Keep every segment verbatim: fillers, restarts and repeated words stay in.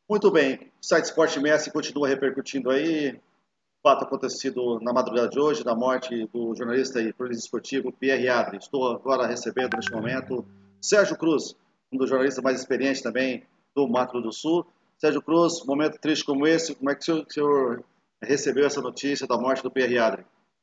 Muito bem, o site Sport Messi continua repercutindo aí. Fato acontecido na madrugada de hoje, da morte do jornalista e jornalista esportivo Pierre Adri. Estou agora recebendo neste momento Sérgio Cruz, um dos jornalistas mais experientes também do Mato Grosso do Sul. Sérgio Cruz, momento triste como esse, como é que o senhor, o senhor recebeu essa notícia da morte do Pierre Adri?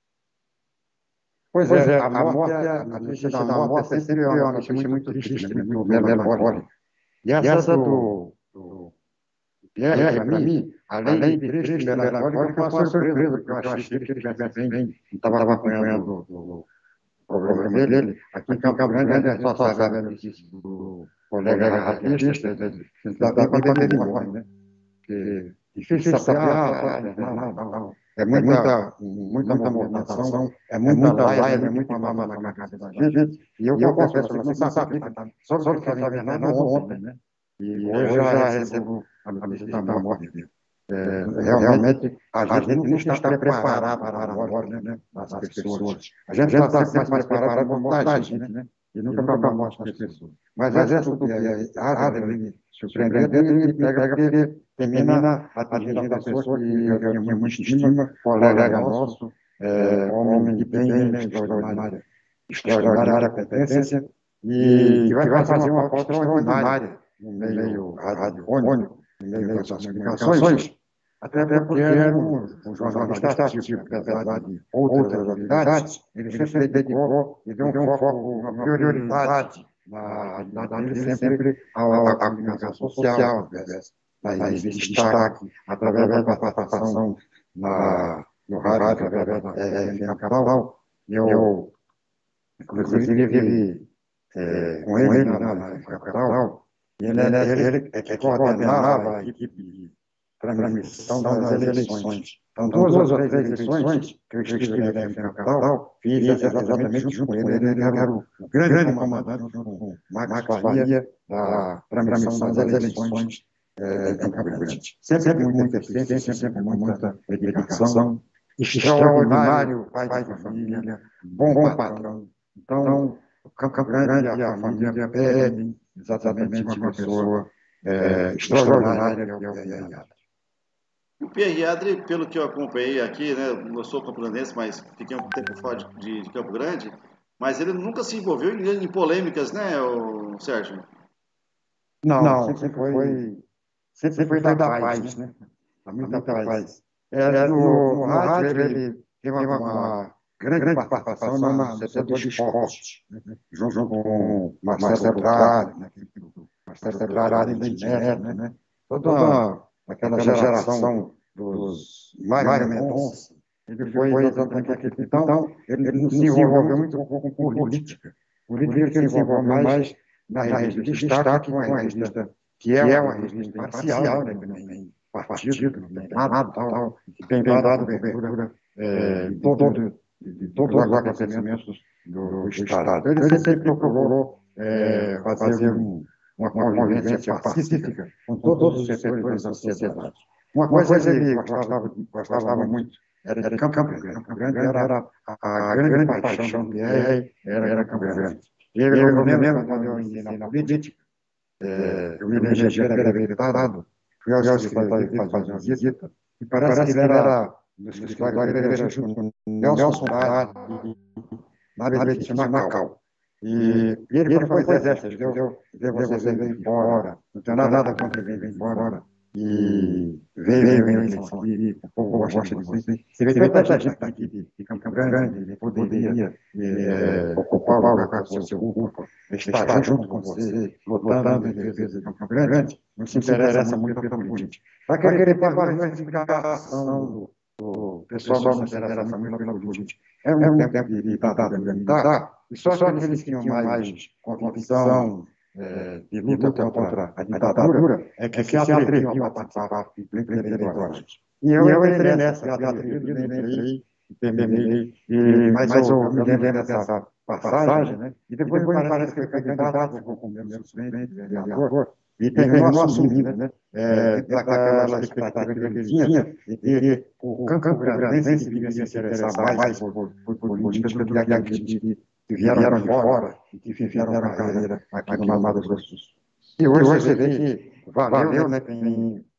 Pois é, a morte, a notícia da morte é sempre uma notícia muito triste, né? Muito melancólica. E essa do, do Pierre, para mim, além de triste e melancólica, foi uma surpresa, porque eu achei que ele estivesse bem, estava acompanhando o programa dele. Aqui em Campo Grande, a gente só sabe a notícia do colega radialista, ainda bem quando ele morre, né? Porque difícil saber, ah, não, não, não. É muita, muita movimentação, é muita live, é muita informação na cabeça da gente. E eu, eu confesso, eu não sabia, só só fiquei sabendo ontem, né? E hoje já recebo a notícia da morte dele. É, realmente, a gente não está preparado para a morte, né, das pessoas. A gente está sempre mais preparado para a morte da gente, né? E nunca para a morte das pessoas. Mas essa do Adler, surpreendente, ele pega porque termina atingindo a pessoa que eu tinha muita estima, colega nosso, é, homem de bem, né, extraordinária, extraordinária competência, e que vai fazer uma pauta extraordinária no meio radiofônico, no meio das comunicações, até porque era um, um jornalista ativo, apesar de outras atividades, ele sempre dedicou e deu um foco, uma prioridade na atividade dele sempre à comunicação social, através de destaque, através da participação na, no rádio, através da F M Capital. Eu, inclusive, é, com ele na, na F M Capital, e ele, ele, ele é que coordenava a equipe de transmissão das eleições. Então, duas ou três eleições que eu estive na F M Capital, fiz exatamente junto com ele. Ele era o, o grande comandante, junto com o Max Faria, da transmissão das eleições é, em Campo Grande. Sempre com muita eficiência, sempre com muita dedicação. Extraordinário pai de família, bom patrão. Então, o Campo Grande e a família pedem exatamente uma pessoa é, extraordinária, que é o Pierre Adri. O Pierre Adri, pelo que eu acompanhei aqui, né, eu sou campinense, mas fiquei um tempo fora de, de Campo Grande, mas ele nunca se envolveu em, em polêmicas, né, o Sérgio? Não, sempre foi, sempre foi da paz, né? Há muita paz. É, no, no rádio, ele teve uma, uma grande participação no setor do esporte, né? Junto com Marcelo Tralli, né? Marcelo Tralli de Neto, né? Toda aquela geração dos Mário Mendonça. Ele foi exatamente aquele. Então, ele não se envolveu muito com política. Política ele se envolveu mais na revista de destaque, com a revista, que é uma revista imparcial, né? Que não tem partido, não tem nada, tal, que tem dado cobertura é, de, todo, de todos os acontecimentos do, do Estado. Ele sempre procurou é, fazer um, uma convivência pacífica com todos os setores da sociedade. Uma coisa ele gostava, gostava muito era de Campo Grande. Campo Grande era a, a grande paixão do Pierre, era, era Campo Grande. Eu, eu me lembro quando eu entrei na política, é, eu me elegi pela deputado, fui ao escritório dele fazer uma visita, e parece que ele era no escritório dele junto com Nelson Brade, na área de Macau. E, e ele falou, pois é, Sérgio, eu ver você veio embora, não tenho nada contra ele veio embora, e veio em eleição aqui, o povo gosta de você. Você vê tanta gente aqui de, de Campo Grande, ele poderia é, ocupar o lugar que você ocupa, estar junto com você, lutando em defesa de Campo Grande, não se interessa muito pela política. Para aquele tempo, a reivindicação do pessoal não se interessa muito pela política. É um tempo de ditadura militar, e só aqueles que tinham mais convicção é, de luta contra a ditadura é que se atreviam a participar de plenos eleitorais. E eu entrei nessa, eu entrei, terminei, mas eu me lembro dessa passagem, né? E depois me parece que eu fui candidato com o meu suplente, vereador, e terminou assumindo, né? É, daquela expectativa que ele tinha de ter o Campo Grandense viria se interessar mais por políticas do que aqueles que vieram de fora e que fizeram a carreira aqui no Mato Grosso do Sul. E hoje você vê que valeu, né? Tem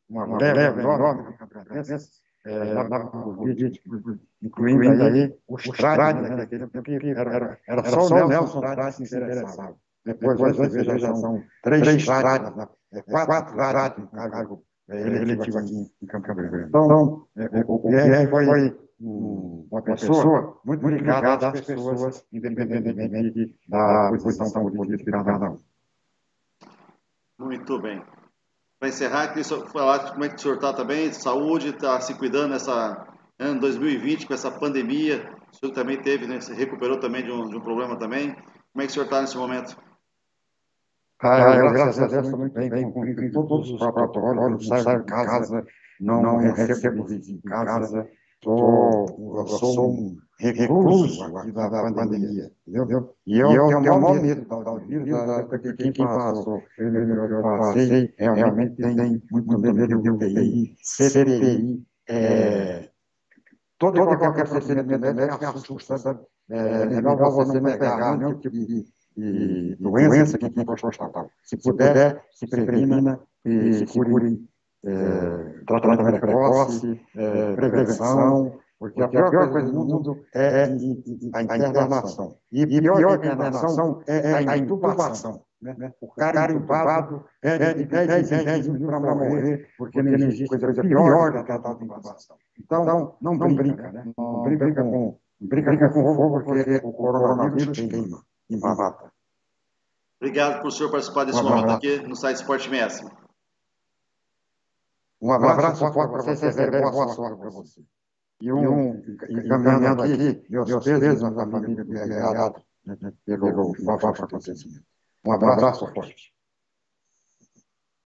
uma leva enorme de catarinenses, é, na Covid, incluindo aí os trades, né, naquele tempo que era, era só o Nelson Trades que se interessava. Depois, hoje, veja, já são três trades, né, quatro trades no cargo eletivo aqui em Campo Grande. Então, o Pierre foi uma pessoa muito ligada às pessoas, independentemente da posição política de cada um. Muito bem. Para encerrar, queria só falar como é que o senhor está também, saúde, está se cuidando nessa ano dois mil e vinte com essa pandemia. O senhor também teve, né, se recuperou também de um, de um problema também. Como é que o senhor está nesse momento? Ah, eu, graças a Deus, estou muito bem, cumpri todos os protocolos, não saio de casa, não recebo visita em casa, tô, eu sou um recluso aqui da pandemia, entendeu? E eu tenho o maior medo do vírus, porque quem passou, eu passei, realmente tem muito medo de U T I, C T I, é, todo e qualquer procedimento médico assusta, sabe? É melhor você não pegar nenhum tipo de e doença que quem for constatar. Se puder, se previna e se cure é, tratamento precoce, é, prevenção, porque a pior coisa do mundo é a internação. E pior que a internação é a intubação. Né? O cara entubado é de dez em dez minutos para morrer, porque não existe coisa pior do que a tal de intubação. Então, não brinca, né? Não brinca com, brinca com fogo, porque o coronavírus queima e mata. Obrigado por o senhor participar desse um momento abraço. Aqui no site Sport M S. Um abraço forte para você, Severo, boa sorte para você. E um, encaminhando aqui, meus pesos na família do P R A, pelo fato acontecimento. Um abraço forte.